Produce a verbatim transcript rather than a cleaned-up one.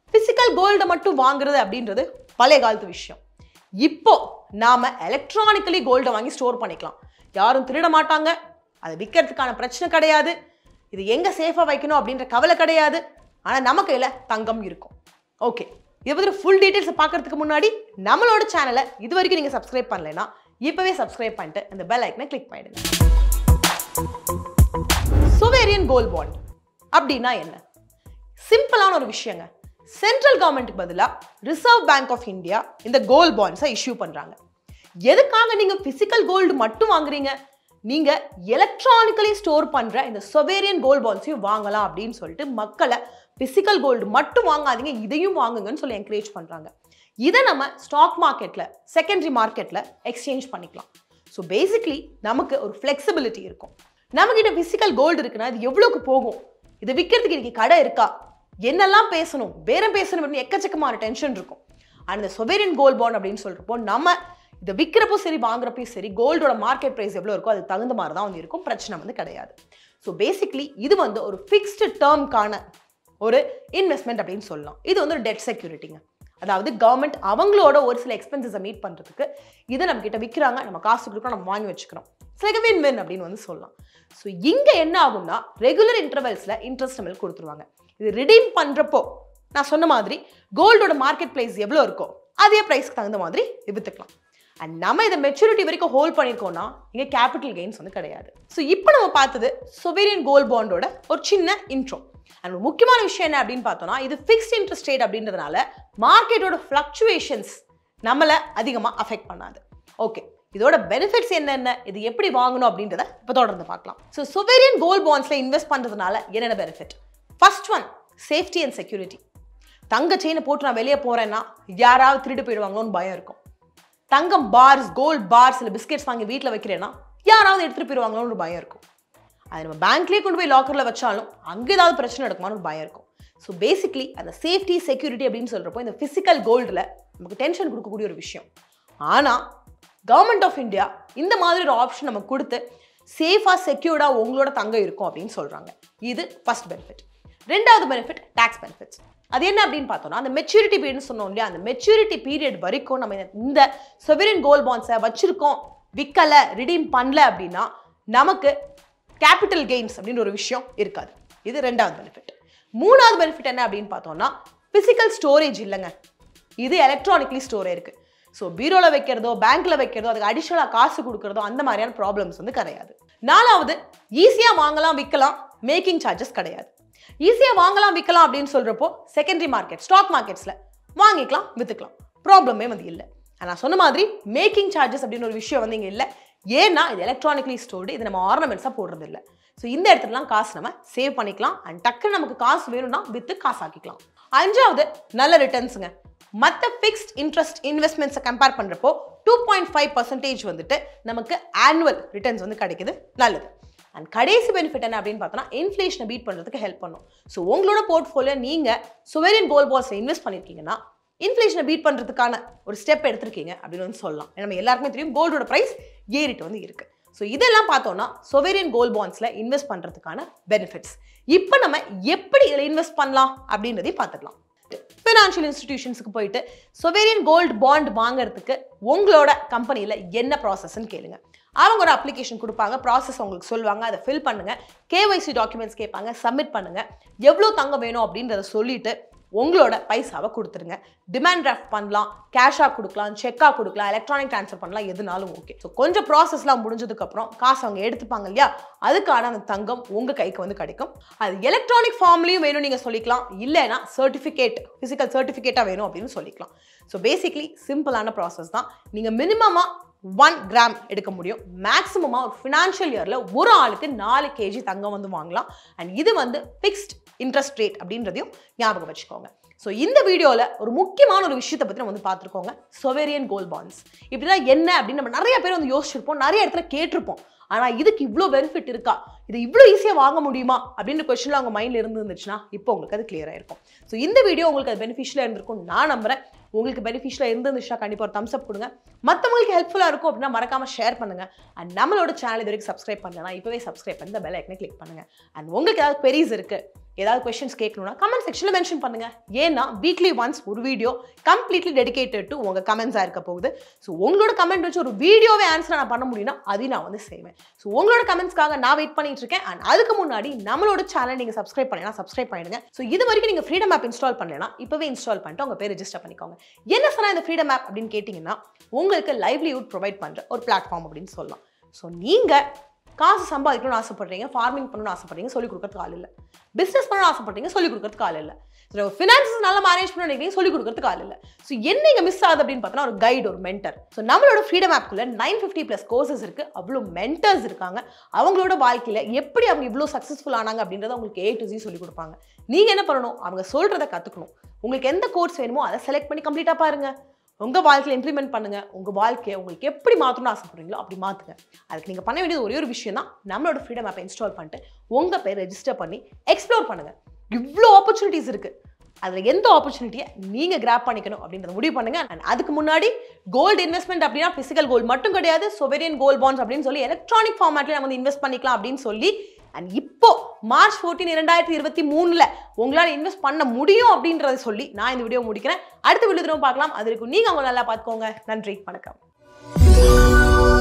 Physical கோல்டை மட்டும் வாங்குறது அப்படின்றது பழைய காலத்து விஷயம். இப்போ நாம எலக்ட்ரானிக்கலி கோல்டை வாங்கி ஸ்டோர் பண்ணிக்கலாம். யாரும் திருட மாட்டாங்க, அதை விற்கிறதுக்கான பிரச்சனை கிடையாது, இது எங்க சேஃபா வைக்கணும் அப்படின்ற கவலை கிடையாது. ஆனா நம்ம கையில தங்கம் இருக்கும். ஓகே, இதை பத்தி ஃபுல் டீடைல்ஸ் பார்க்கறதுக்கு முன்னாடி நம்மளோட சேனலை இது வரைக்கும் நீங்க சப்ஸ்கிரைப் பண்ணலைன்னா இப்பவே சப்ஸ்கிரைப் பண்ணிட்டு அந்த பெல் ஐக்கனை கிளிக் பண்ணிடுங்க. sovereign gold bond அப்படின்னா என்ன? சிம்பிளான ஒரு விஷயங்க. சென்ட்ரல் கவர்மெண்ட்டுக்கு பதிலா ரிசர்வ் பேங்க் ஆஃப் இந்தியா இந்த கோல்ட் பாண்ட்ஸை இஷ்யூ பண்றாங்க. எதுக்காக நீங்க பிசிக்கல் கோல்டு மட்டும் வாங்குறீங்க? நீங்க எலக்ட்ரானிக்கலி ஸ்டோர் பண்ற இந்த sovereign gold bondsையும் வாங்கலாம் அப்படின்னு சொல்லிட்டு மக்களை பிசிக்கல் கோல்டு மட்டும் வாங்காதீங்க, இதையும் வாங்குங்கன்னு சொல்லி என்கரேஜ் பண்றாங்க. இதை நம்ம ஸ்டாக் மார்க்கெட்ல, செகண்டரி மார்க்கெட்ல எக்ஸ்சேஞ்ச் பண்ணிக்கலாம். ஸோ பேசிக்லி நமக்கு ஒரு ஃபிளெக்சிபிலிட்டி இருக்கும். நம்ம கிட்ட பிசிக்கல் கோல்டு இருக்குன்னா இது எவ்வளவுக்கு போகும், இதை விற்கிறதுக்கு இன்னைக்கு கடை இருக்கா, என்னெல்லாம் பேசணும், பேரம் பேசணும் அப்படின்னு எக்கச்சக்கமான டென்ஷன் இருக்கும். அந்த sovereign gold bond அப்படின்னு சொல்றப்போ நம்ம இதை விற்கிறப்போ சரி வாங்குறப்போ சரி கோல்டோட மார்க்கெட் பிரைஸ் எவ்வளோ இருக்கோ அதுக்கு தகுந்த மாதிரி தான் வந்து இருக்கும், பிரச்சனை வந்து கிடையாது. ஸோ பேசிக்லி இது வந்து ஒரு ஃபிக்ஸ்டு டேர்ம்கான ஒரு இன்வெஸ்ட்மெண்ட் அப்படின்னு சொல்லலாம். இது வந்து ஒரு டெட் செக்யூரிட்டிங்க. அதாவது கவர்மெண்ட் அவங்களோட ஒரு சில எக்ஸ்பென்சஸை மீட் பண்ணுறதுக்கு இதை நம்ம கிட்ட விற்கிறாங்க, நம்ம காசு கொடுக்குறோம், நம்ம வாங்கி வச்சுக்கிறோம். இட்ஸ் வின் வின் அப்படின்னு வந்து சொல்லலாம். ஸோ இங்கே என்ன ஆகும்னா ரெகுலர் இன்டர்வல்ஸில் இன்ட்ரெஸ்ட் நம்ம கொடுத்துருவாங்க. இது ரிடீம் பண்ணுறப்போ நான் சொன்ன மாதிரி கோல்டோட மார்க்கெட் பிரைஸ் எவ்வளோ இருக்கோ அதே ப்ரைஸ்க்கு தகுந்த மாதிரி விற்றுக்கலாம். அண்ட் நம்ம இதை மெச்சூரிட்டி வரைக்கும் ஹோல்ட் பண்ணியிருக்கோம்னா இங்கே கேபிட்டல் கெயின்ஸ் வந்து கிடையாது. ஸோ இப்போ நம்ம பார்த்தது sovereign gold bondோட ஒரு சின்ன இன்ட்ரோ. அண்ட் முக்கியமான விஷயம் என்ன அப்படின்னு பார்த்தோம்னா இது ஃபிக்ஸ்ட் இன்ட்ரெஸ்ட் ரேட் அப்படின்றதுனால மார்க்கெட்டோட ஃப்ளக்சுவேஷன்ஸ் நம்மளை அதிகமாக அஃபெக்ட் பண்ணாது. ஓகே, இதோட பெனிஃபிட்ஸ் என்னென்ன, இது எப்படி வாங்கணும் அப்படின்றத இப்போ தொடர்ந்து பார்க்கலாம். ஸோ sovereign gold bondsல இன்வெஸ்ட் பண்ணுறதுனால என்னென்ன benefit? First one, safety and security. தங்க செயினை போட்டு நான் வெளியே போறேன்னா யாராவது திருடு போயிடுவாங்களோன்னு பயம் இருக்கும். தங்கம் பார்ஸ், கோல்ட் பார்ஸ் இல்லை பிஸ்கெட்ஸ் வாங்கி வீட்டில் வைக்கிறேன்னா யாராவது எடுத்துகிட்டு போயிடுவாங்களோன்னு ஒரு பயம் இருக்கும். அது நம்ம பேங்க்லேயே கொண்டு போய் லாக்கரில் வச்சாலும் அங்கே ஏதாவது பிரச்சனை எடுக்குமான்னு ஒரு பயம் இருக்கும். ஸோ பேசிக்லி அந்த சேஃப்டி செக்யூரிட்டி அப்படின்னு சொல்கிறப்போ இந்த ஃபிசிக்கல் கோல்டில் நமக்கு டென்ஷன் கொடுக்கக்கூடிய ஒரு விஷயம். ஆனால் கவர்மெண்ட் ஆஃப் இந்தியா இந்த மாதிரி ஒரு ஆப்ஷன் நமக்கு கொடுத்து சேஃபாக செக்யூர்டாக உங்களோட தங்கம் இருக்கும் அப்படின்னு சொல்கிறாங்க. இது ஃபர்ஸ்ட் பெனிஃபிட். ரெண்டாவது பெனிஃபிட் டாக்ஸ் பெனிஃபிட்ஸ். அது என்ன அப்படின்னு பார்த்தோம்னா அந்த மெச்சூரிட்டி பீரியட்னு சொன்னோம் இல்லையா, அந்த மெச்சூரிட்டி பீரியட் வரைக்கும் நம்ம இந்த sovereign gold bondsஐ வச்சிருக்கோம், விற்கலை, ரிடீம் பண்ணல அப்படின்னா நமக்கு கேபிட்டல் கெயின்ஸ் அப்படின்னு ஒரு விஷயம் இருக்காது. இது ரெண்டாவது பெனிஃபிட். மூணாவது பெனிஃபிட் என்ன அப்படின்னு பார்த்தோம்னா பிசிக்கல் ஸ்டோரேஜ் இல்லைங்க, இது எலக்ட்ரானிக்லி ஸ்டோர் இருக்கு. ஸோ பீரோவில் வைக்கிறதோ பேங்க்ல வைக்கிறதோ அதுக்கு அடிஷனலாக காசு கொடுக்கறதோ அந்த மாதிரியான ப்ராப்ளம்ஸ் வந்து கிடையாது. நாலாவது, ஈஸியாக வாங்கலாம் விற்கலாம், மேக்கிங் சார்ஜஸ் கிடையாது. ஈஸியாக வாங்கலாம் விற்கலாம் அப்படின்னு சொல்றப்போ செகண்டரி மார்க்கெட், ஸ்டாக் மார்க்கெட்ஸ்ல வாங்கிக்கலாம் விற்றுக்கலாம், ப்ராப்ளமே வந்து இல்லை. நான் சொன்ன மாதிரி மேக்கிங் சார்ஜஸ் அப்படின்னு ஒரு விஷயம் வந்து இங்கே இல்லை. ஏன்னா இது எலக்ட்ரானிக்லி ஸ்டோர்டு, இது நம்ம ஆர்னமெண்ட்ஸாக போடுறது இல்லை. ஸோ இந்த இடத்துலலாம் காசு நம்ம சேவ் பண்ணிக்கலாம். அண்ட் டக்குன்னு நமக்கு காசு வேணும்னா விற்று காசு ஆக்கிக்கலாம். அஞ்சாவது, நல்ல ரிட்டர்ன்ஸுங்க. மற்ற ஃபிக்ஸ்ட் இன்ட்ரெஸ்ட் இன்வெஸ்ட்மெண்ட்ஸை கம்பேர் பண்ணுறப்போ டூ பாயிண்ட் ஃபைவ் பர்சன்டேஜ் வந்துட்டு நமக்கு ஆனுவல் ரிட்டர்ன்ஸ் வந்து கிடைக்குது, நல்லது. அண்ட் கடைசி பெனிஃபிட் என்ன அப்படின்னு பார்த்தோன்னா இன்ஃப்ளேஷனை பீட் பண்ணுறதுக்கு ஹெல்ப் பண்ணும். ஸோ உங்களோட போர்ட்ஃபோலியோ நீங்கள் sovereign gold bondsல இன்வெஸ்ட் பண்ணியிருக்கீங்கன்னா இன்ஃப்ளேஷனை பீட் பண்ணுறதுக்கான ஒரு ஸ்டெப் எடுத்திருக்கீங்க அப்படின்னு வந்து சொல்லலாம். நம்ம எல்லாருக்குமே தெரியும் கோல்டோட ப்ரைஸ் ஏறிட்டு வந்து இருக்கு. ஸோ இதெல்லாம் பார்த்தோம்னா sovereign gold bondsல இன்வெஸ்ட் பண்ணுறதுக்கான பெனிஃபிட்ஸ். இப்போ நம்ம எப்படி இதில் இன்வெஸ்ட் பண்ணலாம் அப்படின்றதையும் பார்த்துக்கலாம். ஃபினான்ஷியல் இன்ஸ்டிடியூஷன்ஸுக்கு போயிட்டு sovereign gold bond வாங்குறதுக்கு உங்களோட கம்பெனியில் என்ன ப்ராசஸ்ன்னு கேளுங்க. அவங்க ஒரு அப்ளிகேஷன் கொடுப்பாங்க, ப்ராசஸ் உங்களுக்கு சொல்லுவாங்க, அதை ஃபில் பண்ணுங்க, கேஒய்சி டாக்குமெண்ட்ஸ் கேட்பாங்க, சப்மிட் பண்ணுங்க, எவ்வளோ தங்கம் வேணும் அப்படின்றத சொல்லிட்டு உங்களோட பைசாவை கொடுத்துருங்க. டிமாண்ட் டிராஃப்ட் பண்ணலாம், கேஷாக கொடுக்கலாம், செக்காக கொடுக்கலாம், எலக்ட்ரானிக் ட்ரான்ஸ்ஃபர் பண்ணலாம், எதுனாலும் ஓகே. ஸோ கொஞ்சம் ப்ராசஸ்லாம் முடிஞ்சதுக்கப்புறம் காசு அவங்க எடுத்துப்பாங்க இல்லையா, அதுக்கான அந்த தங்கம் உங்கள் கைக்கு வந்து கிடைக்கும். அது எலக்ட்ரானிக் ஃபார்ம்லையும் வேணும் நீங்கள் சொல்லிக்கலாம், இல்லைன்னா சர்டிஃபிகேட், ஃபிசிக்கல் சர்டிஃபிகேட்டாக வேணும் அப்படின்னு சொல்லிக்கலாம். ஸோ பேசிக்லி சிம்பிளான ப்ராசஸ் தான். நீங்கள் மினிமமாக ஒன் கிராம் எடுக்க முடியும். மேக்ஸிமமாக ஒரு ஃபினான்ஷியல் இயரில் ஒரு ஆளுக்கு நாலு கேஜி தங்கம் வந்து வாங்கலாம். அண்ட் இது வந்து ஃபிக்ஸ்ட் இன்ட்ரெஸ்ட் ரேட் அப்படின்றதையும் ஞாபகம் வச்சுக்கோங்க. ஸோ இந்த வீடியோவில் ஒரு முக்கியமான ஒரு விஷயத்தை பற்றி நம்ம வந்து பார்த்துருக்கோங்க, sovereign gold bonds. இப்படிதான் என்ன அப்படின்னு நம்ம நிறைய பேர் வந்து யோசிச்சிருப்போம், நிறைய இடத்துல கேட்டிருப்போம். ஆனால் இதுக்கு இவ்வளோ பெனிஃபிட் இருக்கா, இது இவ்வளோ ஈஸியாக வாங்க முடியுமா அப்படின்ற கொஸ்டின்ல அவங்க மைண்டில் இருந்து இருந்துச்சுன்னா இப்போ உங்களுக்கு அது கிளியர் ஆயிருக்கும். ஸோ இந்த வீடியோ உங்களுக்கு அது பெனிஃபிஷியலாக இருந்திருக்கும் நான் நம்புறேன். உங்களுக்கு பெனிஃபிஷியலாக இருந்துச்சுன்னா கண்டிப்பாக ஒரு தம்ஸ் அப் கொடுங்க. மற்றவங்களுக்கு ஹெல்ப்ஃபுல்லாக இருக்கும் அப்படின்னா மறக்காமல் ஷேர் பண்ணுங்க. அண்ட் நம்மளோட சேனல் இது வரைக்கும் சப்ஸ்கிரைப் பண்ணலன்னா இப்போவே சப்ஸ்கிரைப் பண்ணி இந்த பெல் ஐக்கனை கிளிக் பண்ணுங்க. அண்ட் உங்களுக்கு ஏதாவது பெரிஸ் இருக்கு, ஏதாவது கொஸ்டின்ஸ் கேட்கணும்னா கமெண்ட் செக்ஷனில் மென்ஷன் பண்ணுங்க. ஏன்னா வீக்லி ஒன்ஸ் ஒரு வீடியோ கம்ப்ளீட்லி டெடிகேட்டட் டு உங்கள் கமெண்ட்ஸாக இருக்க போகுது. ஸோ உங்களோட கமெண்ட் வச்சு ஒரு வீடியோவே ஆன்சர் நான் பண்ண முடியும்னா அதையும் நான் வந்து செய்வேன். ஸோ உங்களோட கமெண்ட்ஸ்க்காக நான் வெயிட் பண்ணிட்டு இருக்கேன். அண்ட் அதுக்கு முன்னாடி நம்மளோட சேனல் நீங்கள் சப்ஸ்கிரைப் பண்ணலாம், சப்ஸ்கிரைப் பண்ணிடுங்க. ஸோ இது வரைக்கும் நீங்கள் ஃப்ரீடம் ஆப் இன்ஸ்டால் பண்ணலைன்னா இப்போவே இன்ஸ்டால் பண்ணிட்டு உங்கள் பேர் ரெஜிஸ்டர் பண்ணிக்கோங்க. என்ன சொன்னால் இந்த ஃப்ரீடம் ஆப் அப்படின்னு கேட்டிங்கன்னா உங்களுக்கு லைவ்லிஹுட் ப்ரொவைட் பண்ணுற ஒரு பிளாட்ஃபார்ம் அப்படின்னு சொல்லலாம். ஸோ நீங்கள் காசு சம்பாதிக்கணும்னு ஆசைப்படுறீங்க, ஃபார்மிங் பண்ணணும்னு ஆசைப்படுறீங்க, சொல்லிக் கொடுக்கறதுக்கு ஆள் இல்லை. பிஸ்னஸ் பண்ணணும்னு ஆசைப்படுறீங்க, சொல்லிக் கொடுக்கறதுக்கு ஆள் இல்லை. ஸோ ஃபினான்சஸ் நல்லா மேனேஜ் பண்ண நினைக்கிறீங்க, சொல்லிக் கொடுக்கறதுக்கு ஆள் இல்லை. ஸோ என்ன இங்கே மிஸ் ஆகுது அப்படின்னு பார்த்தோன்னா ஒரு கைடு, ஒரு மென்டர். ஸோ நம்மளோட ஃப்ரீடம் ஆப்குள்ள நைன் ஃபிஃப்டி ப்ளஸ் கோர்சஸ் இருக்கு. அவ்வளோ மென்டர்ஸ் இருக்காங்க. அவங்களோட வாழ்க்கையில் எப்படி அவங்க இவ்வளோ சக்ஸஸ்ஃபுல் ஆனாங்க அப்படின்றத உங்களுக்கு ஏ டு ஜி சொல்லிக் கொடுப்பாங்க. நீங்கள் என்ன பண்ணணும், அவங்க சொல்கிறத கற்றுக்கணும். உங்களுக்கு எந்த கோர்ஸ் வேணுமோ அதை செலக்ட் பண்ணி கம்ப்ளீட்டாக பாருங்க. உங்கள் வாழ்க்கையில் இம்ப்ளிமெண்ட் பண்ணுங்க. உங்கள் வாழ்க்கையை உங்களுக்கு எப்படி மாற்றணும்னு ஆசைப்படுறீங்களோ அப்படி மாற்றுங்க. அதுக்கு நீங்கள் பண்ண வேண்டியது ஒரே ஒரு விஷயம் தான், நம்மளோட ஃப்ரீடம் ஆப்பை இன்ஸ்டால் பண்ணிட்டு உங்கள் பேர் ரெஜிஸ்டர் பண்ணி எக்ஸ்ப்ளோர் பண்ணுங்க. இவ்வளோ ஆப்பர்ச்சுனிட்டிஸ் இருக்கு. அதில் எந்த ஆப்பர்ச்சுனிட்டியை நீங்கள் கிராப் பண்ணிக்கணும் அப்படின்றத முடிவு பண்ணுங்க. அண்ட் அதுக்கு முன்னாடி கோல்டு இன்வெஸ்ட்மெண்ட் அப்படின்னா பிசிக்கல் கோல்டு மட்டும் கிடையாது, சொவெரியன் கோல்ட் பாண்ட்ஸ் அப்படின்னு சொல்லி எலக்ட்ரானிக் ஃபார்மேட்ல நம்ம வந்து இன்வெஸ்ட் பண்ணிக்கலாம் அப்படின்னு சொல்லி அண்ட் இப்போ மார்ச் பதினான்கு இரண்டாயிரத்தி இருபத்தி மூணுல உங்களால் இன்வெஸ்ட் பண்ண முடியும் அப்படின்றத சொல்லி நான் இந்த வீடியோ முடிக்கிறேன். அடுத்த வீடியோ திரும்ப பார்க்கலாம். அது வரைக்கும் நீங்க அவங்க நல்லா பார்த்துக்கோங்க. நன்றி, வணக்கம்.